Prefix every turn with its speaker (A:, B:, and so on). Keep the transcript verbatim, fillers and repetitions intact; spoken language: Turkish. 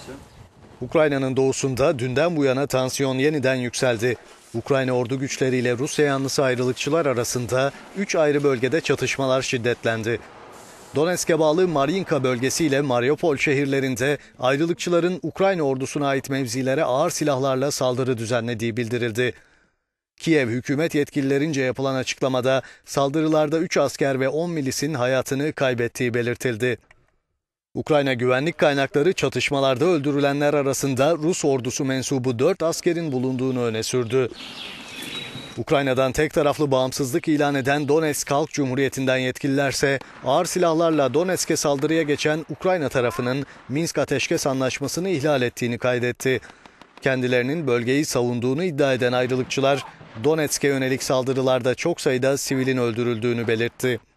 A: Ukrayna'nın doğusunda dünden bu yana tansiyon yeniden yükseldi. Ukrayna ordu güçleriyle Rusya yanlısı ayrılıkçılar arasında üç ayrı bölgede çatışmalar şiddetlendi. Donetsk'e bağlı Marinka bölgesi ile Mariupol şehirlerinde ayrılıkçıların Ukrayna ordusuna ait mevzilere ağır silahlarla saldırı düzenlediği bildirildi. Kiev hükümet yetkililerince yapılan açıklamada saldırılarda üç asker ve on milisin hayatını kaybettiği belirtildi. Ukrayna güvenlik kaynakları çatışmalarda öldürülenler arasında Rus ordusu mensubu dört askerin bulunduğunu öne sürdü. Ukrayna'dan tek taraflı bağımsızlık ilan eden Donetsk Halk Cumhuriyeti'nden yetkililerse ağır silahlarla Donetsk'e saldırıya geçen Ukrayna tarafının Minsk Ateşkes Anlaşması'nı ihlal ettiğini kaydetti. Kendilerinin bölgeyi savunduğunu iddia eden ayrılıkçılar Donetsk'e yönelik saldırılarda çok sayıda sivilin öldürüldüğünü belirtti.